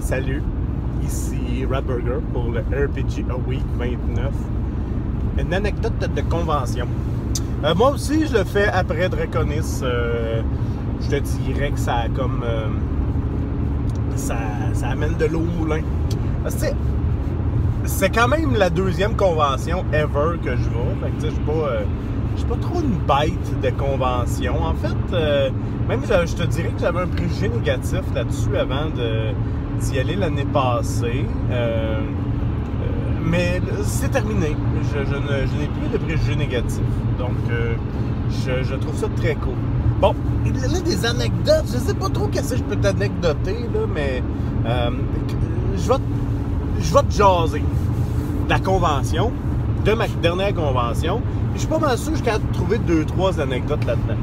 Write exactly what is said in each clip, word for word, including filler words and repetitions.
Salut, ici Ratburger pour le R P G A Week vingt-neuf. Une anecdote de convention. Euh, moi aussi, je le fais après Draconis. Euh, je te dirais que ça a comme... Euh, ça, ça amène de l'eau au moulin. Parce que, c'est quand même la deuxième convention ever que je vais. Fait que, tu sais, je suis pas... Euh, Je suis pas trop une bête de convention. En fait, euh, même je, je te dirais que j'avais un préjugé négatif là-dessus avant d'y aller l'année passée. Euh, euh, mais c'est terminé. Je, je, ne, je n'ai plus de préjugés négatifs. Donc, euh, je, je trouve ça très cool. Bon, il y a des anecdotes. Je sais pas trop qu'est-ce que je peux t'anecdoter, là, mais euh, je vais je vais te jaser de la convention, de ma dernière convention. Je suis pas mal sûr que je suis capable de trouver deux, trois anecdotes là-dedans.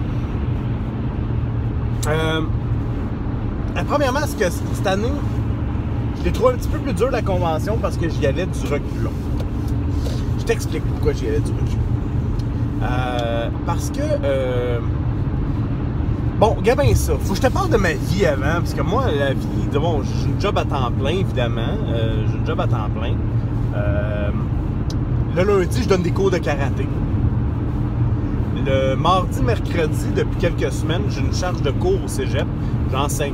Euh, premièrement, c'est que cette année, je l'ai trouvé un petit peu plus dur la convention parce que j'y allais du reculon. Je t'explique pourquoi j'y allais du reculon. Euh, parce que, euh, bon, regarde bien ça. Faut que je te parle de ma vie avant, parce que moi, la vie, bon, j'ai une job à temps plein, évidemment. Euh, j'ai une job à temps plein. Euh, Le lundi, je donne des cours de karaté. Le mardi, mercredi, depuis quelques semaines, j'ai une charge de cours au cégep. J'enseigne.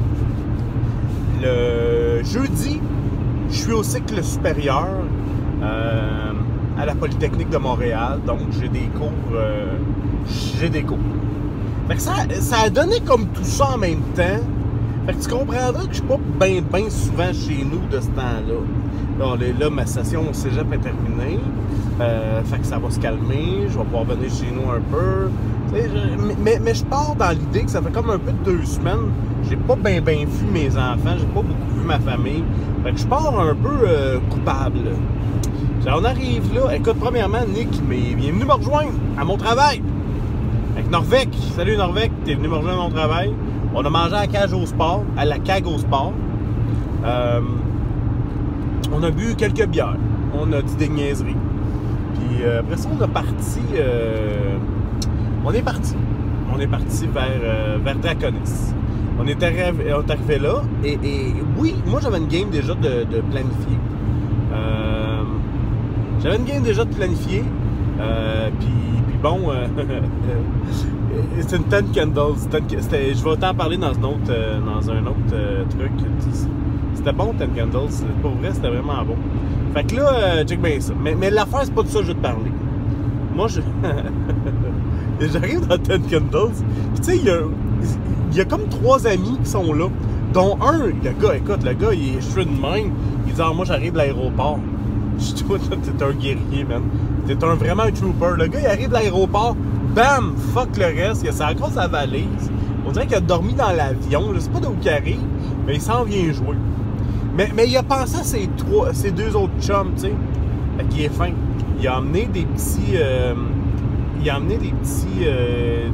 Le jeudi, je suis au cycle supérieur euh, à la Polytechnique de Montréal. Donc, j'ai des cours. Euh, j'ai des cours. Fait que ça, ça a donné comme tout ça en même temps. Fait que tu comprendras que je suis pas bien ben souvent chez nous de ce temps-là. Là, là, ma session au cégep est terminée. Euh, fait que ça va se calmer. Je vais pouvoir venir chez nous un peu. Je, mais, mais je pars dans l'idée que ça fait comme un peu de deux semaines. J'ai pas bien ben vu mes enfants. J'ai pas beaucoup vu ma famille. Fait que je pars un peu euh, coupable. On arrive là. Écoute, premièrement, Nick il est venu me rejoindre à mon travail. Avec Norvec. Salut Norvec, t'es venu me rejoindre à mon travail. On a mangé à la cage au sport, à la cage au sport. Euh, on a bu quelques bières. On a dit des niaiseries. Puis euh, après ça, on a parti. Euh, on est parti. On est parti vers, euh, vers Draconis. On est arrivé, on est arrivé là. Et, et oui, moi j'avais une game déjà de, de planifier. Euh, j'avais une game déjà de planifier. Euh, puis, puis bon. Euh, c'est une Ten Candles. Je vais t'en parler dans un autre, euh, dans un autre euh, truc. C'était bon, Ten Candles. Pour vrai, c'était vraiment bon. Fait que là, euh, check bien ça. Mais, mais l'affaire, c'est pas de ça que je veux te parler. Moi, je... j'arrive dans Ten Candles. Puis tu sais, il y a, il y a comme trois amis qui sont là. Dont un, le gars, écoute, le gars, il est cheveux de même. Il dit, ah, moi, j'arrive de l'aéroport. Je dis, toi, t'es un guerrier, man. T'es un, vraiment un trooper. Le gars, il arrive de l'aéroport. Bam! Fuck le reste. Il a sa grosse sa valise. On dirait qu'il a dormi dans l'avion. Je sais pas d'où il arrive, mais il s'en vient jouer. Mais, mais il a pensé à ses, trois, ses deux autres chums, tu sais. Fait qu'il est fin. Il a amené des petits... Euh, il a amené des petits... Euh,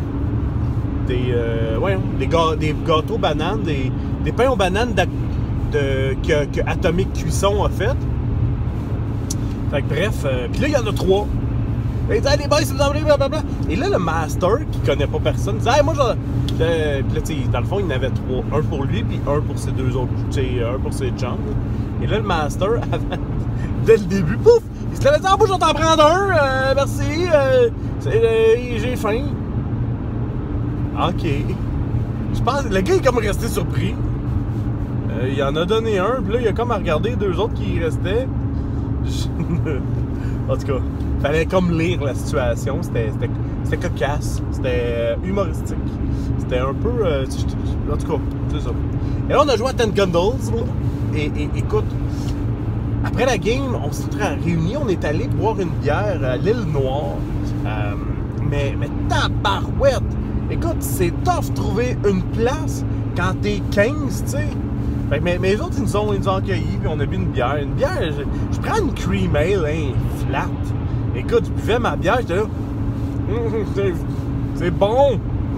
des, euh, ouais, des, ga, des gâteaux bananes, des, des pains aux bananes de, de, que, que Atomic Cuisson a fait. Fait que bref... Euh, puis là, il y en a trois. Il dit, allez, boys, c'est vous envoyez, blablabla. Et là, le master, qui connaît pas personne, dit, hey, moi, je. Euh, puis là, tu sais, dans le fond, il en avait trois. Un pour lui, puis un pour ses deux autres. Tu sais, un pour ses chums. Et là, le master, avant, dès le début, pouf, il se l'avait dit, ah, moi, je vais t'en prendre un, euh, merci, euh, euh, j'ai faim. OK. Je pense, le gars, il est comme resté surpris. Euh, il en a donné un, puis là, il a comme à regarder deux autres qui restaient. En tout cas. Fallait comme lire la situation, c'était cocasse, c'était humoristique, c'était un peu, euh, en tout cas, c'est ça. Et là, on a joué à Ten Candles, et, et écoute, après la game, on s'est réunis, on est allé boire une bière à l'île Noire, euh, mais, mais tabarouette, écoute, c'est tough trouver une place quand t'es quinze, tu sais. Mais, mais les autres, ils nous ont, ils nous ont accueillis, puis on a bu une bière. Une bière, je, je prends une cream ale, hein, flat. Écoute, je buvais ma bière, j'étais là. C'est bon!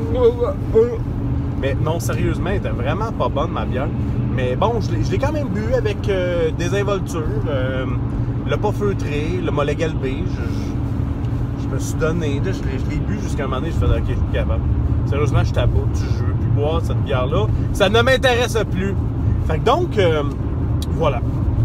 Mais non, sérieusement, elle était vraiment pas bonne, ma bière. Mais bon, je l'ai quand même bu avec euh, des involtures, euh, le pas feutré, le mollet galbé. Je, je, je me suis donné, là, je l'ai bu jusqu'à un moment donné, je faisais, ok, je suis capable. Sérieusement, je taboute, je veux plus boire cette bière-là. Ça ne m'intéresse plus. Fait que donc, euh, voilà.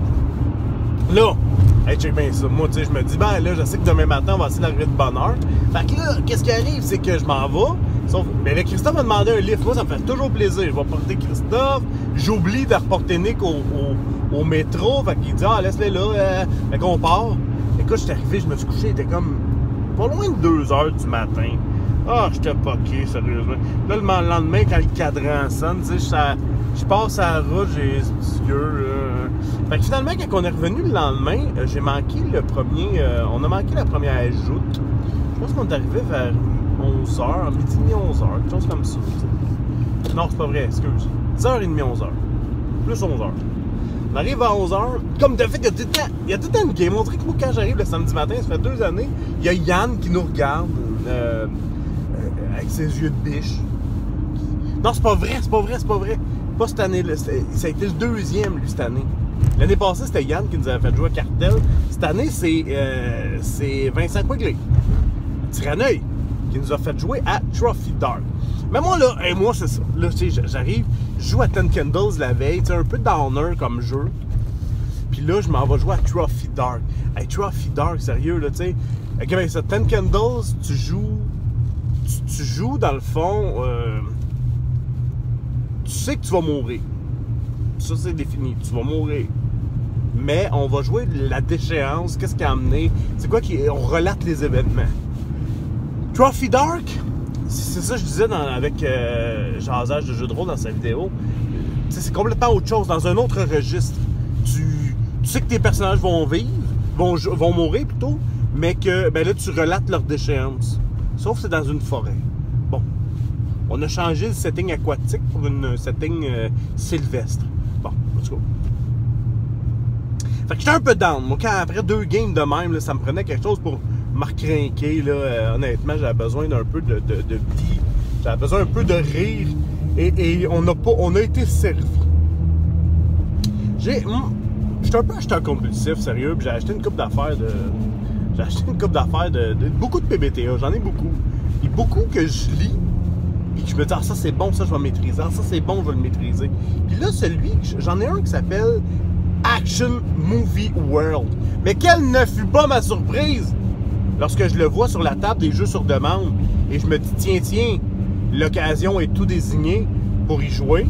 Là, hey, check bien ça. Moi, tu sais, je me dis, ben là, je sais que demain matin, on va essayer d'arriver de bonne heure. Fait que là, qu'est-ce qui arrive, c'est que je m'en vais. Sauf, mais là, Christophe m'a demandé un lift. Moi, ça me fait toujours plaisir. Je vais porter Christophe. J'oublie de reporter Nick au, au, au métro. Fait qu'il dit, ah, laisse-les là. Euh, fait qu'on part. Écoute, je suis arrivé, je me suis couché. Il était comme pas loin de deux heures du matin. Ah, j'étais poqué, sérieusement. Là, le lendemain, quand le cadran sonne, tu sais, je passe à la route, j'ai les petits yeux. Là. Fait que finalement, quand on est revenu le lendemain, j'ai manqué le premier. Euh, on a manqué la première joute. Je pense qu'on est arrivé vers onze heures, midi et demi, onze heures, quelque chose comme ça. T'sais. Non, c'est pas vrai, excuse. dix heures trente, onze heures. Plus onze heures. On arrive à onze heures. Comme de fait, il y a tout le temps, il y a tout le temps une game. On dirait que moi, quand j'arrive le samedi matin, ça fait deux années, il y a Yann qui nous regarde euh, euh, avec ses yeux de biche. Non, c'est pas vrai, c'est pas vrai, c'est pas vrai. Pas cette année, là. Ça a été le deuxième, lui, cette année. L'année passée, c'était Yann qui nous avait fait jouer à Cartel. Cette année, c'est euh, Vincent Quigley, Tyranneuil, qui nous a fait jouer à Trophy Dark. Mais moi, là, hey, moi, c'est ça. Là, tu sais, j'arrive, je joue à Ten Candles la veille, tu sais, un peu downer comme jeu. Puis là, je m'en vais jouer à Trophy Dark. Hey, Trophy Dark, sérieux, là, tu sais. Ok, ben, ça, Ten Candles, tu joues. Tu, tu joues, dans le fond. Euh, tu sais que tu vas mourir. Ça, c'est défini. Tu vas mourir. Mais on va jouer la déchéance. Qu'est-ce qui a amené? C'est quoi qui. On relate les événements. Trophy Dark, c'est ça que je disais dans, avec euh, Jasage de jeu de rôle dans sa vidéo. C'est complètement autre chose, dans un autre registre. Tu, tu sais que tes personnages vont vivre, vont, vont mourir plutôt, mais que ben là, tu relates leur déchéance. Sauf que c'est dans une forêt. Bon. On a changé le setting aquatique pour une setting euh, sylvestre. Bon, let's go. Fait que j'étais un peu down. Moi, quand après deux games de même, là, ça me prenait quelque chose pour me recrinquer. Là. Euh, honnêtement, j'avais besoin d'un peu de, de, de vie. J'avais besoin un peu de rire. Et, et on, a pas, on a été servi. J'ai. J'étais un peu acheteur compulsif, sérieux. Puis j'ai acheté une coupe d'affaires de. J'ai acheté une coupe d'affaires de, de. Beaucoup de P B T A. J'en ai beaucoup. Et beaucoup que je lis. Puis que je me dis, ah, ça c'est bon, ça je vais maîtriser. Ah, ça c'est bon, je vais le maîtriser. Puis là, celui. J'en ai un qui s'appelle Action Movie World. Mais quelle ne fut pas ma surprise lorsque je le vois sur la table des jeux sur demande et je me dis, tiens, tiens, l'occasion est tout désignée pour y jouer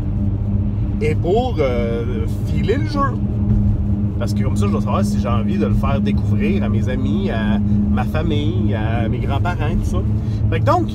et pour euh, filer le jeu. Parce que comme ça, je dois savoir si j'ai envie de le faire découvrir à mes amis, à ma famille, à mes grands-parents, tout ça. Fait que donc,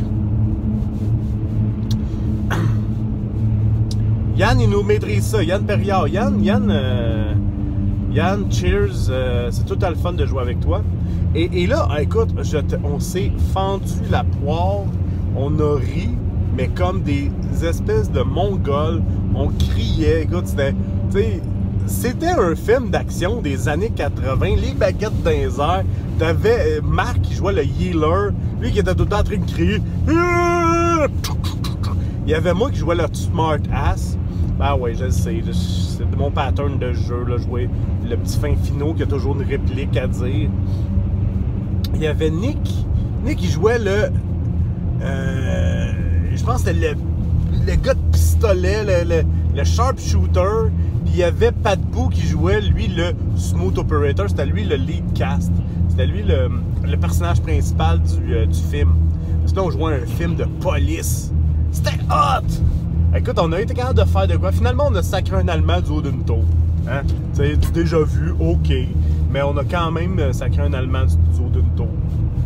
Yann, il nous maîtrise ça. Yann Perriard. Yann, Yann, euh, Yann, cheers. Euh, c'est tout à le fun de jouer avec toi. Et, et là, écoute, je te, on s'est fendu la poire. On a ri, mais comme des espèces de mongols. On criait. Écoute, c'était, tu sais, c'était un film d'action des années quatre-vingt. Les baguettes dans les airs. T'avais Marc qui jouait le healer. Lui qui était tout le temps en train de crier. Il y avait moi qui jouais le smart ass. Ben ouais, je le sais. C'est mon pattern de jeu, là, jouer le petit fin finot qui a toujours une réplique à dire. Il y avait Nick. Nick, il jouait le... Euh, je pense que c'était le, le gars de pistolet, le, le, le sharpshooter. Puis il y avait Pat Boo qui jouait, lui, le smooth operator. C'était lui le lead cast. C'était lui le, le personnage principal du, euh, du film. Parce que là, on jouait un film de police. C'était hot! Écoute, on a été capable de faire de quoi? Finalement, on a sacré un Allemand du haut d'une tour. Hein? Tu sais, déjà vu, ok. Mais on a quand même sacré un Allemand du haut d'une tour.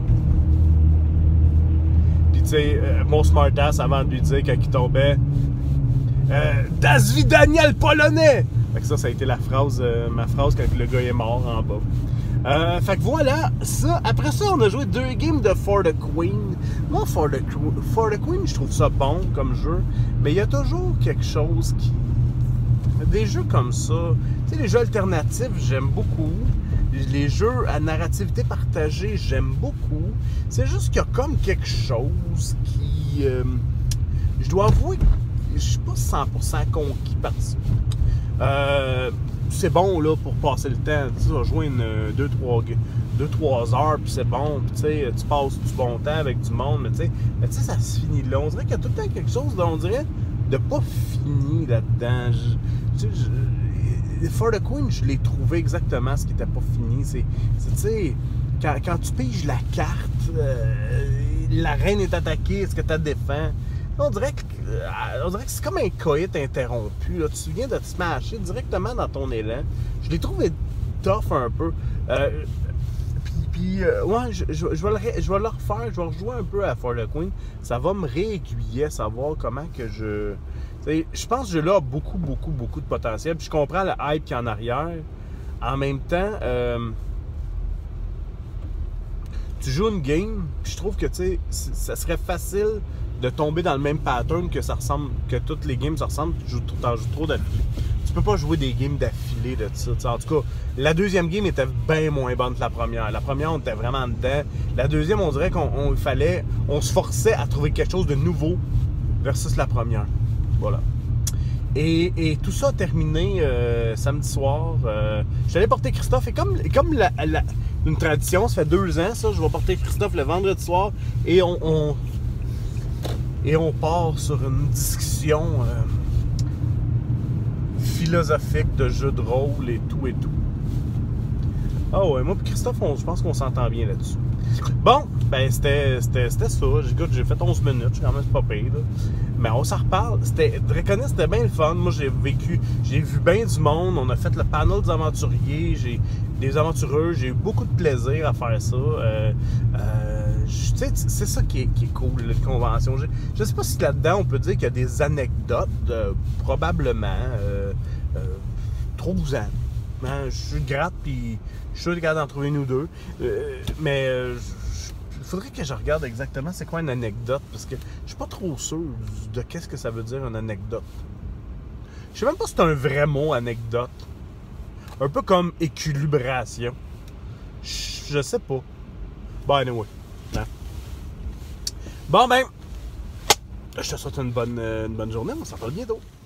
Puis tu sais, euh, mon smartass, avant de lui dire quand il tombait, euh, Das Vidaniel polonais! Fait que ça, ça a été la phrase, euh, ma phrase quand le gars est mort en bas. Euh, fait que voilà, ça. Après ça, on a joué deux games de For the Queen. Moi, For the, For the Queen, je trouve ça bon comme jeu. Mais il y a toujours quelque chose qui... Des jeux comme ça. Tu sais, les jeux alternatifs, j'aime beaucoup. Les jeux à narrativité partagée, j'aime beaucoup. C'est juste qu'il y a comme quelque chose qui... Euh, je dois avouer que je suis pas cent pour cent conquis par ça. Euh... C'est bon là pour passer le temps. Tu vas jouer une deux trois heures, puis c'est bon. Puis tu sais, tu passes du bon temps avec du monde, mais tu sais, mais tu sais, ça se finit là. On dirait qu'il y a tout le temps quelque chose, là, on dirait, de pas fini là-dedans. Je, je, je, For the Queen, je l'ai trouvé exactement ce qui était pas fini. C'est, tu sais, quand, quand tu piges la carte, euh, la reine est attaquée, est-ce que tu la défends? On dirait que, on dirait que c'est comme un coït interrompu. Là. Tu viens de te smasher directement dans ton élan. Je l'ai trouvé tough un peu. Euh, puis, puis euh, ouais, je, je, je, vais le, je vais le refaire. Je vais rejouer un peu à For the Queen. Ça va me réaiguiller à savoir comment que je... Je pense que ce jeu-là a beaucoup, beaucoup, beaucoup de potentiel. Puis je comprends le hype qu'il y a en arrière. En même temps... Euh, tu joues une game, puis je trouve que, tu sais, ça serait facile de tomber dans le même pattern que ça ressemble, que toutes les games se ressemblent, tu joues, t'en joues trop d'affilée. Tu peux pas jouer des games d'affilée de ça. T'sais. En tout cas, la deuxième game était bien moins bonne que la première. La première, on était vraiment dedans. La deuxième, on dirait qu'on on fallait, on se forçait à trouver quelque chose de nouveau versus la première. Voilà. Et, et tout ça a terminé euh, samedi soir. Euh, je suis allé porter Christophe. Et comme, comme la, la, une tradition, ça fait deux ans, ça, je vais porter Christophe le vendredi soir. Et on, on, et on part sur une discussion euh, philosophique de jeux de rôle et tout et tout. Ah ouais, moi et Christophe, on, je pense qu'on s'entend bien là-dessus. Bon, ben c'était ça. Écoute, j'ai fait onze minutes, je suis quand même pas pire. Là. Mais on s'en reparle. Draconis, c'était bien le fun. Moi, j'ai vécu, j'ai vu bien du monde. On a fait le panel des aventuriers, j'ai des aventureux. J'ai eu beaucoup de plaisir à faire ça. Euh, euh, tu sais, c'est ça qui est, qui est cool, la convention. Je, je sais pas si là-dedans, on peut dire qu'il y a des anecdotes, euh, probablement. Euh, euh, Trop-vous-en. Hein, je gratte, puis je suis sûr capable d'en trouver une ou deux. Euh, mais euh, il faudrait que je regarde exactement c'est quoi une anecdote, parce que je suis pas trop sûr de qu'est-ce que ça veut dire une anecdote. Je sais même pas si c'est un vrai mot, anecdote. Un peu comme équilibration. Je, je sais pas. Bon, anyway. Hein? Bon, ben, je te souhaite une bonne, une bonne journée. On s'en parle bientôt.